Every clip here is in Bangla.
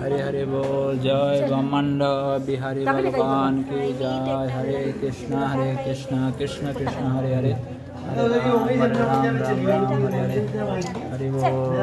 हरे हरे बोल। जय ब्रह्मांड बिहारी भगवान की जय। हरे कृष्णा कृष्ण कृष्ण हरे हरे, हरे राम राम राम हरे हरे। हरि बोल।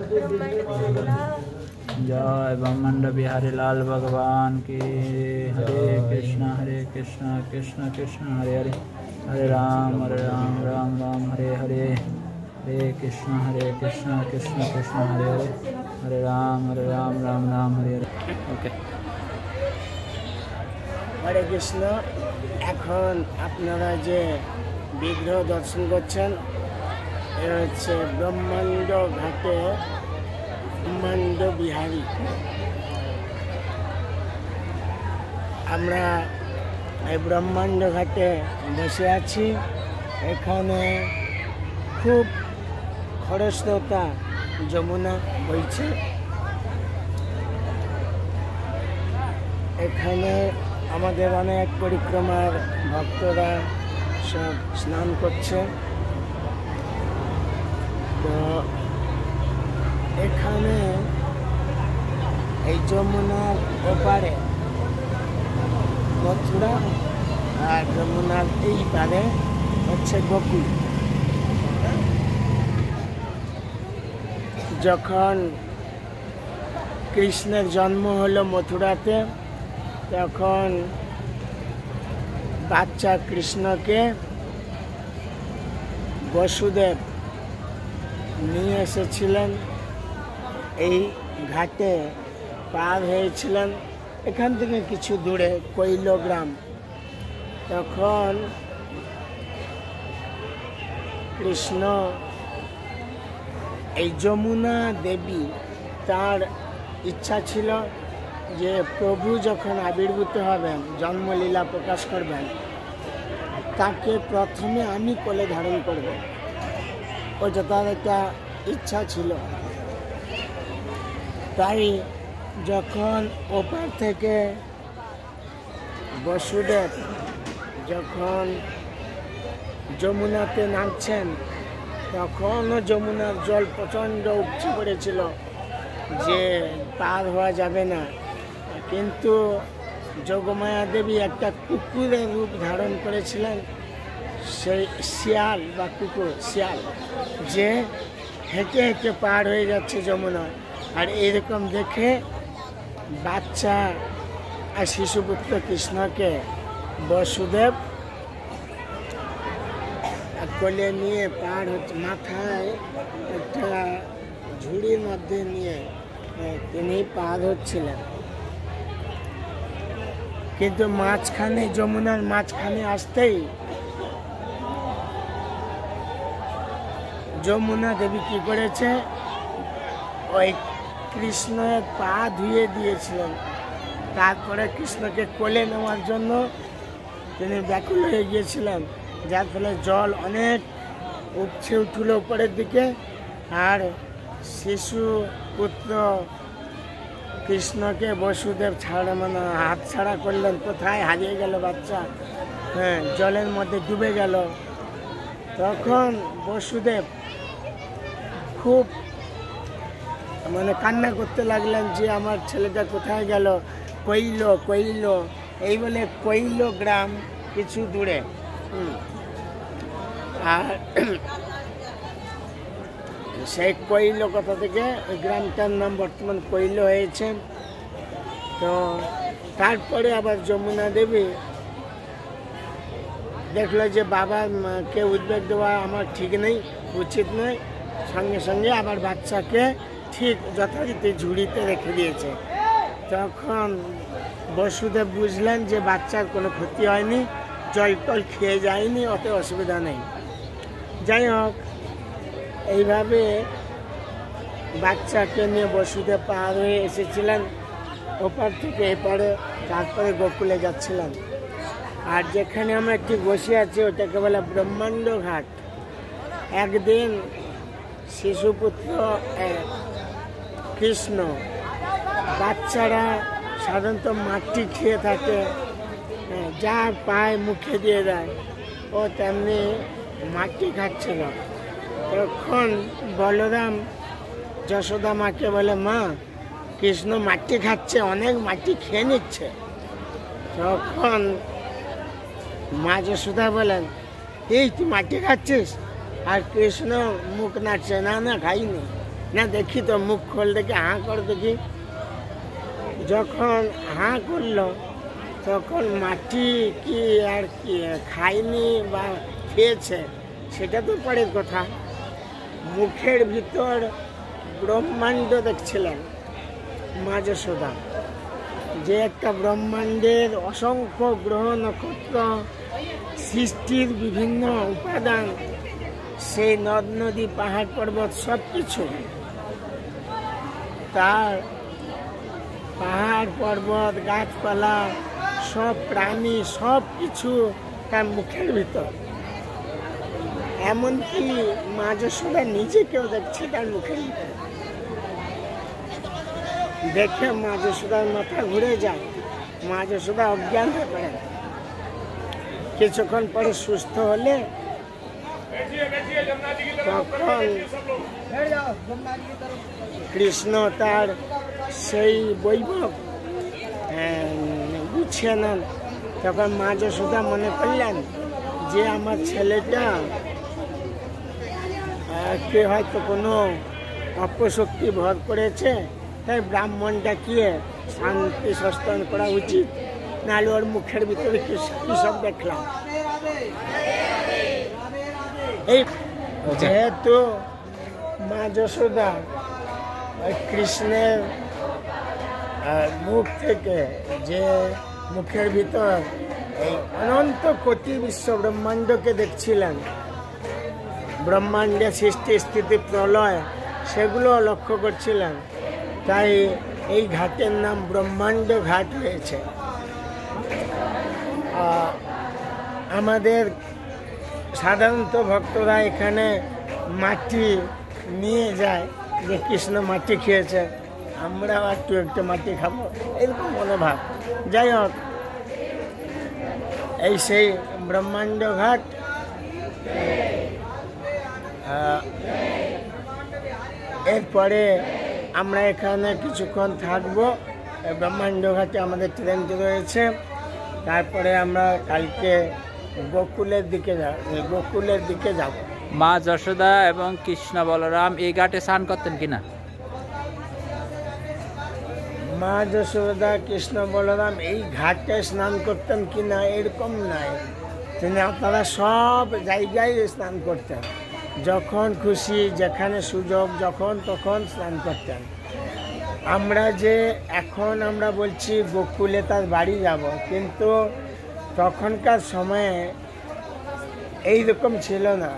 जय ब्रह्मांड बिहारी लाल भगवान की। हरे कृष्णा कृष्ण कृष्ण हरे हरे, हरे राम राम राम हरे हरे। हरे कृष्ण कृष्ण कृष्ण हरे हरे, हरे राम राम राम हरे हरे। ओके हरे कृष्ण। এখন আপনারা যে বিগ্রহ দর্শন করছেন এটা হচ্ছে ব্রহ্মাণ্ড ঘাটে ব্রহ্মাণ্ড বিহারী। আমরা এই ব্রহ্মাণ্ড ঘাটে বসে আছি। এখানে খুব খরস্রোতা যমুনা বইছে। এখানে আমাদের অনেক পরিক্রমার ভক্তরা সব স্নান করছে। তো এখানে এই যমুনার ওপারে মথুরা আর যমুনার এই পারে হচ্ছে গোকুল। যখন কৃষ্ণের জন্ম হলো মথুরাতে, তখন বাচ্চা কৃষ্ণকে বসুদেব নিয়ে এসেছিলেন। এই ঘাটে পার হয়েছিলেন। এখান থেকে কিছু দূরে কৈলগ্রাম। তখন কৃষ্ণ এই যমুনা দেবী, তার ইচ্ছা ছিল যে প্রভু যখন আবির্ভূত হবেন, জন্মলীলা প্রকাশ করবেন, তাকে প্রথমে আমি কোলে ধারণ করব। ওইটা তার একটা ইচ্ছা ছিল। তাই যখন ওপার থেকে বসুদেব যখন যমুনাতে নামছেন, তখনও যমুনার জল প্রচণ্ড উপচে পড়েছিল যে পার হওয়া যাবে না। কিন্তু যোগমায়া দেবী একটা কুকুরের রূপ ধারণ করেছিলেন। সেই শিয়াল বা কুকুর, শিয়াল যে হেঁটে হেঁটে পার হয়ে যাচ্ছে যমুনা। আর এইরকম দেখে বাচ্চা আর শিশুপুত্র কৃষ্ণকে বসুদেব কোলে নিয়ে পার হচ্ছে। মাথায় একটা ঝুড়ির মধ্যে নিয়ে তিনি পার হচ্ছিলেন। কিন্তু মাঝখানে, যমুনার মাঝখানে আসতেই যমুনা দেবী কি করেছে, ওই কৃষ্ণের পা ধুয়ে দিয়েছিলেন। তারপরে কৃষ্ণকে কোলে নেওয়ার জন্য তিনি ব্যাকুল হয়ে গিয়েছিলেন, যার ফলে জল অনেক উপচে উঠল উপরের দিকে। আর শিশু পুত্র কৃষ্ণকে বসুদেব হাত ছাড়া করলেন। কোথায় হারিয়ে গেল বাচ্চা, জলের মধ্যে ডুবে গেল। তখন বসুদেব খুব কান্না করতে লাগলেন যে আমার ছেলেটা কোথায় গেল, কৈল এই বলে কৈল গ্রাম কিছু দূরে। আর সেই কৈল কথা থেকে ওই গ্রামটার নাম বর্তমান কৈল হয়েছে। তো তারপরে আবার যমুনা দেবী দেখলো যে বাবাকে উদ্বেগ দেওয়া আমার ঠিক নেই, উচিত নয়। সঙ্গে সঙ্গে আবার বাচ্চাকে ঠিক যথারীতি ঝুড়িতে রেখে দিয়েছে। তখন বসুদেব বুঝলেন যে বাচ্চার কোনো ক্ষতি হয়নি, জল টল খেয়ে যায়নি, অত অসুবিধা নেই। যাই হোক, এইভাবে বাচ্চাকে নিয়ে বসুদেব পার হয়ে এসেছিলেন ওপার থেকে এপারে। তারপরে গোকুলে যাচ্ছিলাম। আর যেখানে আমরা একটু বসে আছি ওটাকে বলে ব্রহ্মাণ্ড ঘাট। একদিন শিশুপুত্র কৃষ্ণ, বাচ্চারা সাধারণত মাটি খেয়ে থাকে, যা পায় মুখে দিয়ে দেয়, ও তেমনি মাটি খাচ্ছিল। তখন বলরাম যশোদা মাকে বলে, মা কৃষ্ণ মাটি খাচ্ছে, অনেক মাটি খেয়ে নিচ্ছে। তখন মা যশোদা বলেন, এই তুই মাটি খাচ্ছিস? আর কৃষ্ণ মুখ নাড়ছে, না না খাইনি। না দেখি তো, মুখ খোল দেখি, হাঁ কর দেখি। যখন হাঁ করলো তখন মাটি কি আর কি খায়নি বা খেয়েছে সেটা তো পরের কথা, মুখের ভিতর ব্রহ্মাণ্ড দেখছিলেন মা যশোদা। যে একটা ব্রহ্মাণ্ডের অসংখ্য গ্রহ নক্ষত্র, সৃষ্টির বিভিন্ন উপাদান, সেই নদ নদী পাহাড় পর্বত সব কিছু, তার পাহাড় পর্বত গাছপালা সব প্রাণী সব কিছু তার মুখের ভিতর। এমনকি মা যশোদা নিজেকেও দেখছে তার মুখের ভিতর। দেখে মা যশোদার মাথা ঘুরে যায়, মা যশোদা অজ্ঞান হয়ে পড়েন। কিছুক্ষণ পরে সুস্থ হলে তখন কৃষ্ণ তার সেই বৈভব গুছিয়ে নেন। তখন মা যশোদা মনে করলেন যে আমার ছেলেটা কে হয়তো কোনো অপশক্তি ভর করেছে, তাই ব্রাহ্মণ ডাকিয়ে শান্তি সস্তান করা উচিত, নাহলে ওর মুখের ভিতরে কি সব দেখলাম। এই যেহেতু মা যশোদা কৃষ্ণের মুখ থেকে যে মুখের ভিতর এই অনন্ত কোটি বিশ্ব ব্রহ্মাণ্ডকে দেখছিলেন, ব্রহ্মাণ্ডের সৃষ্টি স্থিতি প্রলয় সেগুলো লক্ষ্য করছিলেন, তাই এই ঘাটের নাম ব্রহ্মাণ্ড ঘাট হয়েছে। আমাদের সাধারণত ভক্তরা এখানে মাটি নিয়ে যায় যে কৃষ্ণ মাটি খেয়েছে, আমরাও একটু মাটি খাবো, এরকম মনোভাব। যাই হোক, এই সেই ব্রহ্মাণ্ড ঘাট। এরপরে আমরা এখানে কিছুক্ষণ থাকবো, ব্রহ্মাণ্ড ঘাটে আমাদের ট্রেন রয়েছে। তারপরে আমরা কালকে গোকুলের দিকে যাব। মা যশোদা এবং কৃষ্ণ বলরাম এই ঘাটে স্নান করতেন কিনা? মা যশোদা কৃষ্ণ বলরাম এই ঘাটে স্নান করতেন কিনা এরকম নাই, তারা সব জায়গায় স্নান করতেন, যখন খুশি যেখানে সুযোগ যখন তখন স্নান করতেন। আমরা যে এখন আমরা বলছি গোকুলে তার বাড়ি যাব, কিন্তু তখনকার সময়ে এইরকম ছিল না।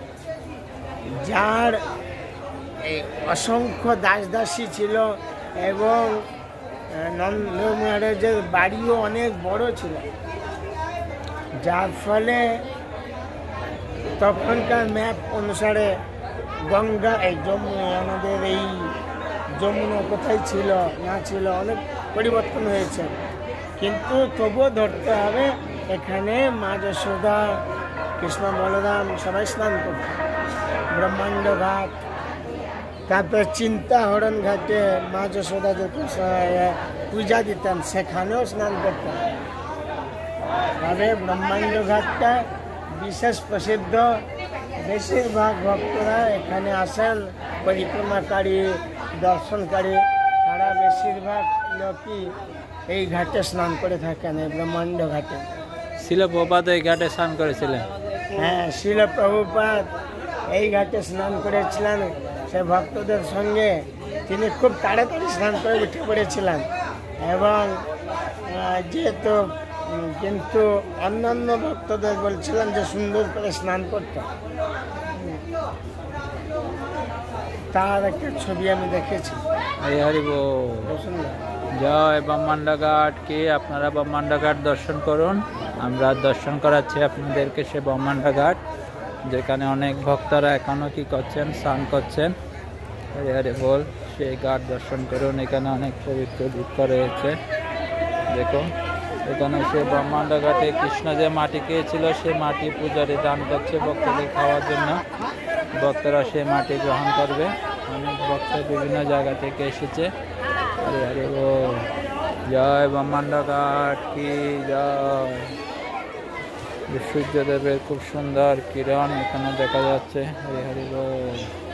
যার অসংখ্য দাসী ছিল এবং নন্দ মহারাজের বাড়িও অনেক বড় ছিল, যার ফলে তখনকার ম্যাপ অনুসারে গঙ্গা আমাদের এই যমুনা কোথায় ছিল না ছিল অনেক পরিবর্তন হয়েছে, কিন্তু তবুও ধরতে হবে এখানে মা যশোদা কৃষ্ণ বলরাম সবাই স্নান করতেন। ব্রহ্মাণ্ড ঘাট, তারপরে চিন্তাহরণ ঘাটে মা যশোদা যখন পূজা দিতেন সেখানেও স্নান করতেন। তবে ব্রহ্মাণ্ড ঘাটটা বিশেষ প্রসিদ্ধ, বেশিরভাগ ভক্তরা এখানে আসেন পরিক্রমাকারী দর্শনকারী, তারা বেশিরভাগ লোকই এই ঘাটে স্নান করে থাকেন, এই ব্রহ্মাণ্ড ঘাটে। শিল প্রভুপাদ এই ঘাটে স্নান করেছিলেন? হ্যাঁ, শিল প্রভুপাদ এই ঘাটে স্নান করেছিলেন। সে ভক্তদের সঙ্গে তিনি খুব তাড়াতাড়ি স্নান করে উঠে পড়েছিলেন, এবং যেহেতু কিন্তু অন্যান্য ভক্তদের বলছিলেন যে সুন্দর করে স্নান করতে। তার একটা ছবি আমি দেখেছি। জয় ব্রহ্মাণ্ড ঘাটকে, আপনারা ব্রহ্মাণ্ড ঘাট দর্শন করুন। আমরা দর্শন করাচ্ছি আপনাদেরকে সে ব্রহ্মাণ্ড ঘাট, যেখানে অনেক ভক্তরা এখনো কি করছেন, স্নান করছেন। হরে হরে বল, সেই ঘাট দর্শন করুন। এখানে অনেক পবিত্র বৃক্ষ রয়েছে। দেখুন, এখানে সে ব্রহ্মাণ্ড ঘাটে কৃষ্ণ যে মাটি খেয়েছিল সে মাটি পূজারী দান করছে ভক্তদের খাওয়ার জন্য। ভক্তরা সে মাটি গ্রহণ করবে। অনেক ভক্ত বিভিন্ন জায়গা থেকে এসেছে হরে হরে বল। জয় ব্রহ্মাণ্ড ঘাট কি জয়। সূর্যদেবের খুব সুন্দর কিরণ এখানে দেখা যাচ্ছে। হরে হরে বল।